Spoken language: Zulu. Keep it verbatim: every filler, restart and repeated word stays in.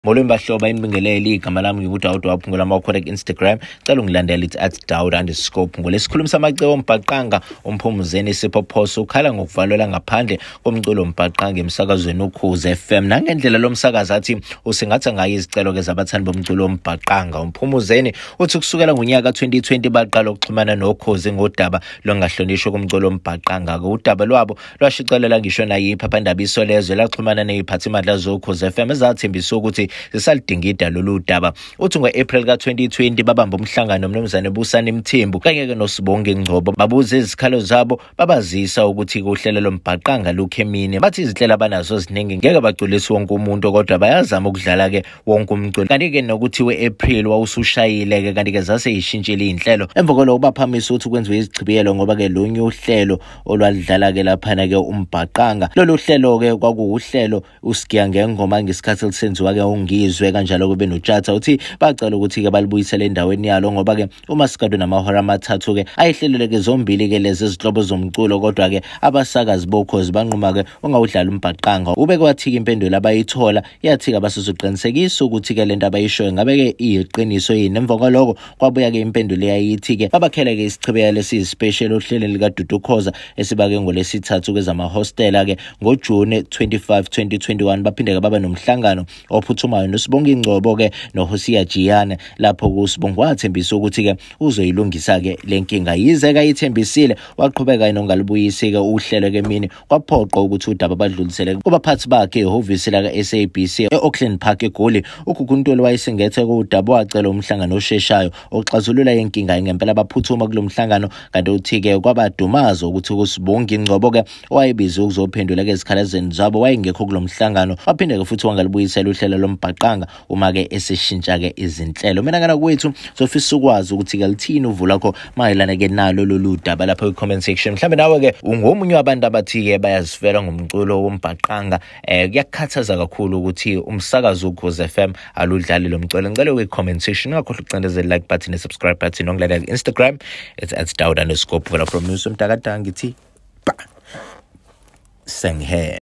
Molweni bahlobo inibingelele igama lami ngikuthi Dawud waphungula ama-correct Instagram cela ungilandela ithi at Dawud underscore phungula. Isikhulumi samacebo Owombhaqanga umphumuzeni siphophosa ukhala ngokuvalelwa ngaphandle komculo Owombhaqanga emsakazweni uNgoKhozi F M. Nangendlela lo msakazi athi usingatha ngayo izicelo ke zabathandi bomculo Owombhaqanga. Umphumuzeni uthi kusukela ngonyaka twenty twenty baqala ukuxhumana noKhozi ngodaba longahlonishwa komculo Owombhaqanga. Udaba lwabo lwashicelela ngisho naye iphephandaba Isolezwe laxhumana neziphathimandla zoNgoKhozi F M ezathembisa ukuthi zisalidingida lolu daba. Uthi ngo-April ka twenty twenty babamba umhlangano nomnumzane Busani Mthembu kanye ke noSibonge Ngcobo babuza izikhalo zabo babazisa ukuthi kuhlelo loMbhaqanga lukhemini. Bathi izinhlelo abanazo ziningi ngeke bagculise wonke umuntu kodwa bayazama ukudlala ke wonke umculo. Kanti ke nokuthi we-April wawusushayile ke kanti ke zase yishintshile izinhlelo emva koloko baphamisa ukuthi kwenziwe izichibiyelo ngoba ke lonye uhlelo olwadlala ke laphana ke uMbhaqanga. Lolu hlelo ke kwakuuhlelo usigiya ngengoma ngesikhathi lisenziwa ke ngizwe kanjalo kube notshatha uthi bacela ukuthi ke balibuyisele endaweni yalo ngoba ke uma sikade namahora amathathu ke ayihlelele ke zombili ke lezi izihlobo zomculo kodwa ke abasakazi boKhozi banquma ke ungawudlala uMbhaqanga. Ube kwathi impendulo abayithola yathi ke abasuzuqinisekisa ukuthi ke lento abayishoyo ngabe ke iyiqiniso yini. Emva kwaloko kwabuya ke impendulo yayithi ke babakhela ke isichibiyelo esiyispecial ohlelweni lika Dudu Khoza esibake ngolesithathu kwezama hostela ke ngoJune twenty-fifth twenty twenty-one baphinde ke baba nomhlangano ophuthumayo noSibonge Ngcobo ke noHosiya Jiyane lapho kuSibonge wathembisa ukuthi ke uzoyilungisa ke lenkinga. Yize ke ayithembisile waqhubeka nongalibuyisi ke uhlelo ke mini kwaphoqa ukuthi udaba badlulisele kubaphathi bakhe ehhovisi la ka-S A B C eAuckland Park eGoli. uGuguntuli wayesingethe kudaba wacela umhlangano osheshayo oxazulula inkinga ngempela baphuthuma kulomhlangano kanti uthi ke kwabadumaza ukuthi kuSibonge Ngcobo ke wayebiza ukuzophendula ke izikhalazeni zabo wayengekho kulomhlangano waphinde ke futhi wangalibuyisela uhlelo loMbhaqanga uma ke eseshintsha ke izinhlelo. Mina ngana kwethu sofisa ukwazi ukuthi ke lithini uvu lakho mayelana ke nalo lolu daba lapha ku-comment section. Mhlambe nawe ke ungomunye wabantu abathi ke bayazifela ngomculo woMbhaqanga. eh kuyakhathaza kakhulu ukuthi umsakazo uNgoKhozi F M aludlali lo mculo. Ngicela uyi-comment section ungakhohlwa ukucindezela like button ne-subscribe button ongilandela ku-Instagram it's at Dawud underscore phungula from news umtakadanga ngithi ba senghe.